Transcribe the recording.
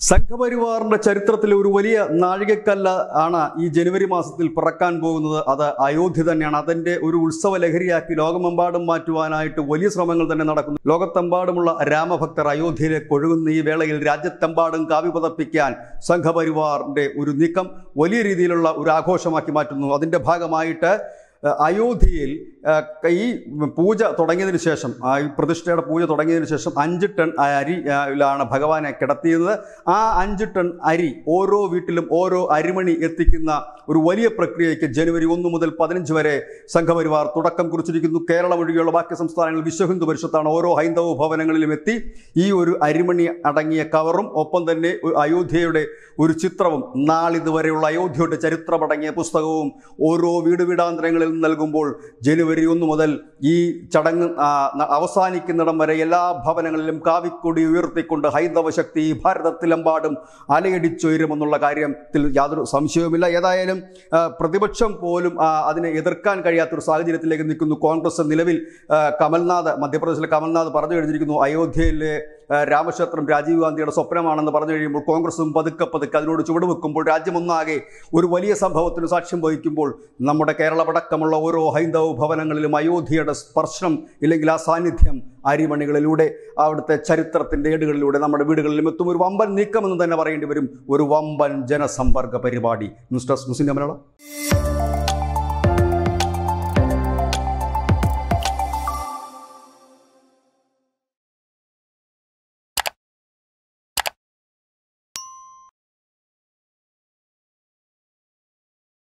സംഘപരിവാറിന്റെ ചരിത്രത്തിലെ ഒരു വലിയ നാഴികക്കല്ല് ആണ് ഈ ജനുവരി മാസത്തിൽ പിറക്കാൻ പോകുന്നത്. അത് അയോധ്യ തന്നെയാണ്. അതിന്റെ ഒരു ഉത്സവ ലഹരിയാക്കി ലോകമെമ്പാടും മാറ്റുവാനായിട്ട് വലിയ ശ്രമങ്ങൾ തന്നെ നടക്കുന്നു. ലോകത്തെമ്പാടുമുള്ള രാമഭക്തർ അയോധ്യയിലേക്ക് ഒഴുകുന്ന ഈ വേളയിൽ രാജ്യത്തെമ്പാടും കാവ്യ പതപ്പിക്കാൻ സംഘപരിവാറിന്റെ ഒരു നീക്കം വലിയ രീതിയിലുള്ള ഒരു ആഘോഷമാക്കി മാറ്റുന്നു. അതിന്റെ ഭാഗമായിട്ട് അയോധ്യയിൽ ഈ പൂജ തുടങ്ങിയതിന് ശേഷം, ഈ പ്രതിഷ്ഠയുടെ പൂജ തുടങ്ങിയതിന് ശേഷം 5 ടൺ അരിയിലാണ് ഭഗവാനെ കിടത്തിയത്. ആ 5 ടൺ അരി ഓരോ വീട്ടിലും ഓരോ അരിമണി എത്തിക്കുന്ന ഒരു വലിയ പ്രക്രിയയ്ക്ക് ജനുവരി 1 മുതൽ 15 വരെ സംഘപരിവാർ തുടക്കം കുറിച്ചിരിക്കുന്നു. കേരളം ഒഴികെയുള്ള ബാക്കി സംസ്ഥാനങ്ങളിൽ വിശ്വഹിന്ദു പരിഷത്താണ് ഓരോ ഹൈന്ദവ ഭവനങ്ങളിലും എത്തി ഈ ഒരു അരിമണി അടങ്ങിയ കവറും ഒപ്പം തന്നെ അയോധ്യയുടെ ഒരു ചിത്രവും നാളിതുവരെയുള്ള അയോധ്യയുടെ ചരിത്രമടങ്ങിയ പുസ്തകവും ഓരോ വീടാന്തരങ്ങളിൽ നൽകുമ്പോൾ ജനുവരി 1 മുതൽ ഈ ചടങ്ങ് അവസാനിക്കുന്നിടം വരെ എല്ലാ ഭവനങ്ങളിലും കാവിക്കൊടി ഉയർത്തിക്കൊണ്ട് ഹൈന്ദവ ശക്തി ഭാരതത്തിലെമ്പാടും അലയടിച്ചുയരുമെന്നുള്ള കാര്യത്തിൽ യാതൊരു സംശയവുമില്ല. ഏതായാലും പ്രതിപക്ഷം പോലും അതിനെ എതിർക്കാൻ കഴിയാത്തൊരു സാഹചര്യത്തിലേക്ക് നിൽക്കുന്നു. കോൺഗ്രസ് നിലവിൽ മധ്യപ്രദേശിലെ കമൽനാഥ് പറഞ്ഞു കഴിഞ്ഞിരിക്കുന്നു അയോധ്യയിലെ രാമക്ഷേത്രം രാജീവ് ഗാന്ധിയുടെ സ്വപ്നമാണെന്ന് പറഞ്ഞു കഴിയുമ്പോൾ കോൺഗ്രസും പതുക്കെ അതിനോട് ചുവടുവെക്കുമ്പോൾ രാജ്യമൊന്നാകെ ഒരു വലിയ സംഭവത്തിന് സാക്ഷ്യം വഹിക്കുമ്പോൾ നമ്മുടെ കേരളമടക്കമുള്ള ഓരോ ഹൈന്ദവ ഭവനങ്ങളിലും അയോധ്യയുടെ സ്പർശനം ഇല്ലെങ്കിൽ ആ സാന്നിധ്യം അരിമണികളിലൂടെ അവിടുത്തെ ചരിത്രത്തിൻ്റെ ഏടുകളിലൂടെ നമ്മുടെ വീടുകളിലും എത്തും. ഒരു വമ്പൻ നീക്കമെന്ന് തന്നെ പറയേണ്ടി വരും. ഒരു വമ്പൻ ജനസമ്പർക്ക പരിപാടി. ന്യൂസ് ഡെസ്ക് ന്യൂസിന്റെ മലയാളം.